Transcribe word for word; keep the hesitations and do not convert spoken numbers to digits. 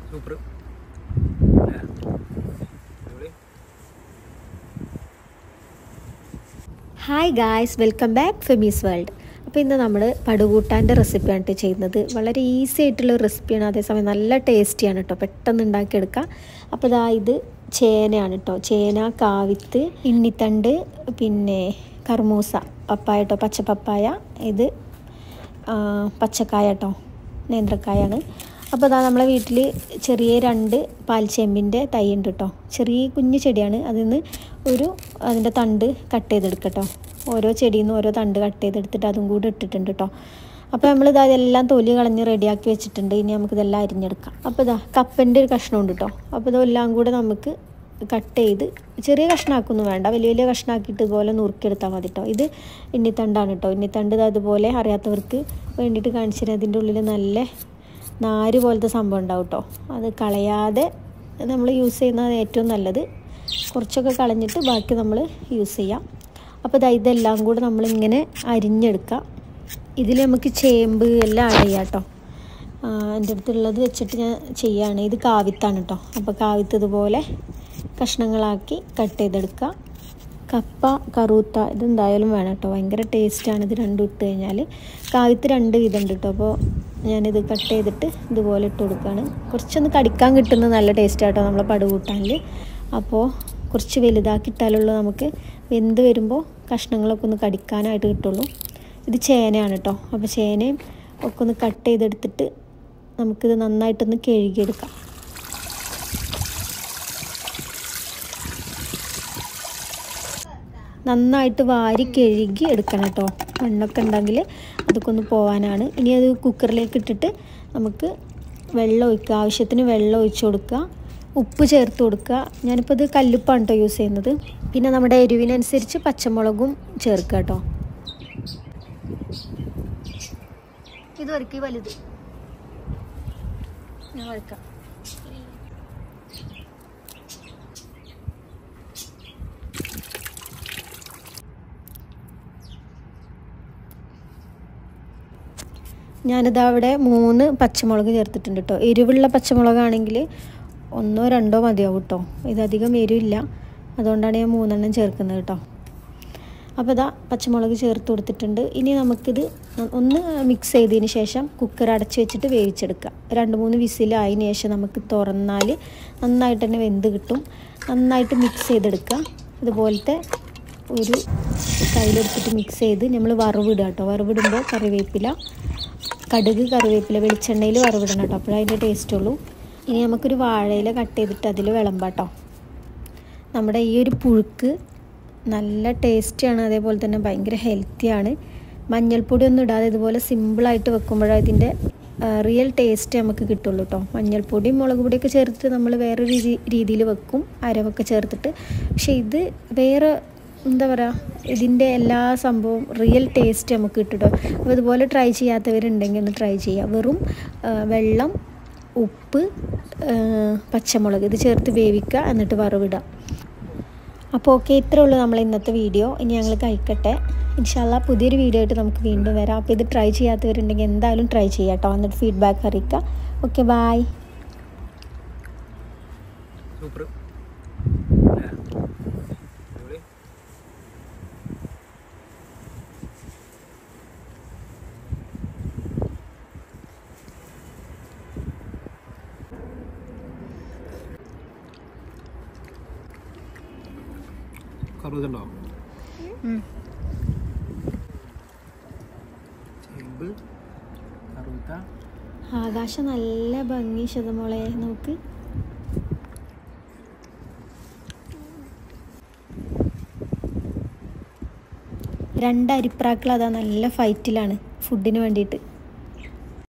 Super. Hi guys, welcome back Femi's world. അപ്പോൾ ഇന്ന് നമ്മൾ പടുകൂട്ടാൻ്റെ റെസിപ്പിയാണ് ചെയ്യുന്നത്. വളരെ ഈസി ആയിട്ടുള്ള റെസിപ്പിയാണ്, അതേസമയം നല്ല ടേസ്റ്റിയാണ് കേട്ടോ, പെട്ടെന്ന് ഉണ്ടാക്കിയെടുക്കാം. അപ്പോൾ ഇതാ ഇത് ചേനയാണ് കേട്ടോ, ചേന, കാവിത്ത്, ഇണ്ണിത്തണ്ട്, പിന്നെ കർമൂസ, പപ്പായ കേട്ടോ, പച്ച പപ്പായ, ഇത് പച്ചക്കായ കേട്ടോ, നേന്ത്രക്കായാണ്. അപ്പോൾ ഇതാ നമ്മളെ വീട്ടിൽ ചെറിയ രണ്ട് പാൽച്ചേമ്പിൻ്റെ തൈ ഉണ്ട് കേട്ടോ, ചെറിയ കുഞ്ഞു ചെടിയാണ്. അതിൽ നിന്ന് ഒരു അതിൻ്റെ തണ്ട് കട്ട് ചെയ്തെടുക്കട്ടോ, ഓരോ ചെടിയിൽ നിന്ന് ഓരോ തണ്ട് കട്ട് ചെയ്തെടുത്തിട്ട് അതും കൂടി ഇട്ടിട്ടുണ്ട് കേട്ടോ. അപ്പോൾ നമ്മളിതാ ഇതെല്ലാം തൊലി കളഞ്ഞ് റെഡിയാക്കി വെച്ചിട്ടുണ്ട്. ഇനി നമുക്കിതെല്ലാം അരിഞ്ഞെടുക്കാം. അപ്പോൾ ഇതാ കപ്പൻ്റെ ഒരു കഷ്ണമുണ്ട് കേട്ടോ. അപ്പോൾ ഇതെല്ലാം കൂടെ നമുക്ക് കട്ട് ചെയ്ത് ചെറിയ കഷ്ണമാക്കൊന്നും വേണ്ട, വലിയ വലിയ കഷ്ണമാക്കിയിട്ട് ഇതുപോലെ നുറുക്കിയെടുത്താൽ മതി കേട്ടോ. ഇത് ഇണ്ണിത്തണ്ടാണ് കേട്ടോ. ഇണ്ണിത്തണ്ട് അതുപോലെ അറിയാത്തവർക്ക് വേണ്ടിയിട്ട് കാണിച്ചിട്ട് അതിൻ്റെ ഉള്ളിൽ നല്ല നാര് പോലത്തെ സംഭവം ഉണ്ടാവും കേട്ടോ. അത് കളയാതെ നമ്മൾ യൂസ് ചെയ്യുന്നത് ഏറ്റവും നല്ലത്. കുറച്ചൊക്കെ കളഞ്ഞിട്ട് ബാക്കി നമ്മൾ യൂസ് ചെയ്യാം. അപ്പോൾ ഇതാ ഇതെല്ലാം കൂടെ നമ്മളിങ്ങനെ അരിഞ്ഞെടുക്കാം. ഇതിൽ നമുക്ക് ചേമ്പ് എല്ലാം ആഡ് ചെയ്യാം കേട്ടോ. എൻ്റെ അടുത്തുള്ളത് വെച്ചിട്ട് ഞാൻ ചെയ്യുകയാണ്. ഇത് കാവിത്താണ് കേട്ടോ. അപ്പോൾ കാവിത്ത് ഇതുപോലെ കഷ്ണങ്ങളാക്കി കട്ട് ചെയ്തെടുക്കുക. കപ്പ, കറൂത്ത, ഇതെന്തായാലും വേണം കേട്ടോ, ഭയങ്കര ടേസ്റ്റാണ് ഇത് രണ്ടും ഇട്ട് കഴിഞ്ഞാൽ. കാവിത്ത് രണ്ട് വിധം ഉണ്ട് കേട്ടോ. അപ്പോൾ ഞാനിത് കട്ട് ചെയ്തിട്ട് ഇതുപോലെ ഇട്ട് കൊടുക്കുകയാണ്. കുറച്ചൊന്ന് കടിക്കാൻ കിട്ടുന്നത് നല്ല ടേസ്റ്റ് കേട്ടോ നമ്മളെ പടുകൂട്ടാനിൽ. അപ്പോൾ കുറച്ച് വലുതാക്കിയിട്ടാലുള്ളൂ നമുക്ക് വെന്ത് വരുമ്പോൾ കഷ്ണങ്ങളൊക്കെ ഒന്ന് കടിക്കാനായിട്ട് കിട്ടുള്ളൂ. ഇത് ചേനയാണ് കേട്ടോ. അപ്പോൾ ചേനയും ഒക്കെ ഒന്ന് കട്ട് ചെയ്തെടുത്തിട്ട് നമുക്കിത് നന്നായിട്ടൊന്ന് കഴുകിയെടുക്കാം. നന്നായിട്ട് വാരി കഴുകി എടുക്കണം കേട്ടോ. മണ്ണൊക്കെ ഉണ്ടെങ്കിൽ അതൊക്കെ ഒന്ന് പോകാനാണ്. ഇനി അത് കുക്കറിലേക്ക് ഇട്ടിട്ട് നമുക്ക് വെള്ളം ഒഴിക്കുക, ആവശ്യത്തിന് വെള്ളം ഒഴിച്ച് കൊടുക്കുക, ഉപ്പ് ചേർത്ത് കൊടുക്കുക. ഞാനിപ്പോൾ ഇത് കല്ലുപ്പാണ് കേട്ടോ യൂസ് ചെയ്യുന്നത്. പിന്നെ നമ്മുടെ എരിവിനനുസരിച്ച് പച്ചമുളകും ചേർക്കുക കേട്ടോ. ഇത് വരയ്ക്ക് വലുത് ഞാൻ വരയ്ക്കാം. ഞാനിതാ അവിടെ മൂന്ന് പച്ചമുളക് ചേർത്തിട്ടുണ്ട് കേട്ടോ. എരിവുള്ള പച്ചമുളകാണെങ്കിൽ ഒന്നോ രണ്ടോ മതിയാവും കേട്ടോ. ഇതധികം എരിവില്ല, അതുകൊണ്ടാണ് ഞാൻ മൂന്നെണ്ണം ചേർക്കുന്നത് കേട്ടോ. അപ്പോൾ ഇതാ പച്ചമുളക് ചേർത്ത് കൊടുത്തിട്ടുണ്ട്. ഇനി നമുക്കിത് ഒന്ന് മിക്സ് ചെയ്തതിന് ശേഷം കുക്കർ അടച്ച് വെച്ചിട്ട് വേവിച്ചെടുക്കുക. രണ്ട് മൂന്ന് വിസിലായതിന് ശേഷം നമുക്ക് തുറന്നാൽ നന്നായിട്ട് തന്നെ വെന്ത് കിട്ടും. നന്നായിട്ട് മിക്സ് ചെയ്തെടുക്കുക. ഇതുപോലത്തെ ഒരു കയ്യിലെടുത്തിട്ട് മിക്സ് ചെയ്ത് നമ്മൾ വറവിടുക കേട്ടോ. വറവിടുമ്പോൾ കറിവേപ്പില, കടുക്, കറിവേപ്പില വെളിച്ചെണ്ണയിൽ വറവിടണം കേട്ടോ, അപ്പോഴേ അതിൻ്റെ ടേസ്റ്റ് ഉള്ളൂ. ഇനി നമുക്കൊരു വാഴയില കട്ട് ചെയ്തിട്ട് അതിൽ വിളമ്പാട്ടോ. നമ്മുടെ ഈ ഒരു പുഴുക്ക് നല്ല ടേസ്റ്റിയാണ്, അതേപോലെ തന്നെ ഭയങ്കര ഹെൽത്തിയാണ്. മഞ്ഞൾപ്പൊടി ഒന്നും ഇടാതെ ഇതുപോലെ സിമ്പിളായിട്ട് വെക്കുമ്പോഴേ ഇതിൻ്റെ റിയൽ ടേസ്റ്റ് നമുക്ക് കിട്ടുള്ളൂ കേട്ടോ. മഞ്ഞൾപ്പൊടിയും മുളക് പൊടിയൊക്കെ ചേർത്തിട്ട് നമ്മൾ വേറെ രീതി രീതിയിൽ വെക്കും, അരവൊക്കെ ചേർത്തിട്ട്. പക്ഷേ ഇത് വേറെ എന്താ പറയുക, ഇതിൻ്റെ എല്ലാ സംഭവം റിയൽ ടേസ്റ്റ് നമുക്ക് കിട്ടും കേട്ടോ. അപ്പോൾ ഇതുപോലെ ട്രൈ ചെയ്യാത്തവരുണ്ടെങ്കിൽ ഒന്ന് ട്രൈ ചെയ്യുക. വെറും വെള്ളം, ഉപ്പ്, പച്ചമുളക് ഇത് ചേർത്ത് വേവിക്കുക, എന്നിട്ട് വറവിടുക. അപ്പോൾ ഓക്കെ, ഇത്രേ ഉള്ളൂ നമ്മൾ ഇന്നത്തെ വീഡിയോ. ഇനി ഞങ്ങൾ കഴിക്കട്ടെ. ഇൻഷാല്ലാ പുതിയൊരു വീഡിയോ ആയിട്ട് നമുക്ക് വീണ്ടും വരാം. അപ്പോൾ ഇത് ട്രൈ ചെയ്യാത്തവരുണ്ടെങ്കിൽ എന്തായാലും ട്രൈ ചെയ്യാം കേട്ടോ, എന്നിട്ട് ഫീഡ്ബാക്ക് അറിയിക്കുക. Okay, bye. സൂപ്പർ. കറുതുണ്ടോ? ചേമ്പ്, കറുത്ത. ആകാശം നല്ല ഭംഗി ശതമോളെ. നമുക്ക് രണ്ട് അരിപ്രാക്കൾ അതാ നല്ല ഫൈറ്റിലാണ് ഫുഡിന് വേണ്ടിയിട്ട്.